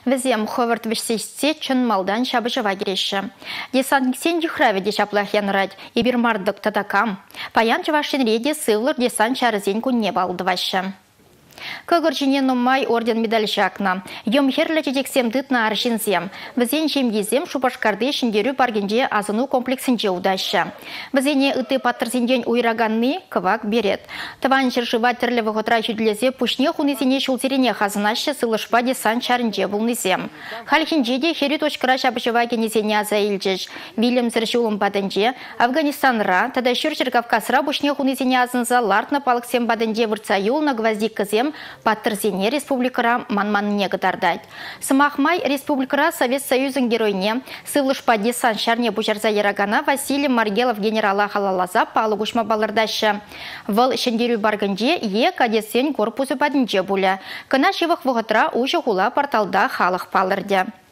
Візем Ховард вешсесте чын малдан шабыжыва кереші. Десант-ксен дюхраведе шаплахен рад, ибермардық татакам. Паян чывашын реде сывлыр десант чарызен күнне балдывашы. Көгіржіне нұмай орден медаль жақна. Ем херлі жетексем дытна аршинсем. Візен жемгезем шупашкарды шындеру баргенде азыну комплексінде удашы. Візене үті паттырсенден уйраганны кывак берет. Тыван шыршыва тірлі вғытра жүдлезе пүшне хунызене шултерене хазынашы сылышпа десан чарынже бұлнызем. Халхинже де хері точкыра шабышыва кенесене аза илчеш. Вильям сыршылым бадынже Афганистанра, тада шүршір Кавказра пүшне хунызене азынза лартна палықсем бадынже вырца юл на гвоздик кызем паттырсене республикара манманне гыдардайд. Сымахмай республикара Совет Союзын геройне сывлышпа десан шарне бужарза ярагана Василий Маргелов генерала халалаза палыгушма балырдашы. Выл шендерю баргынже е кадесен корпусы падынже буля. Кына шивых вғытра ұжы хула порталда халық палырды.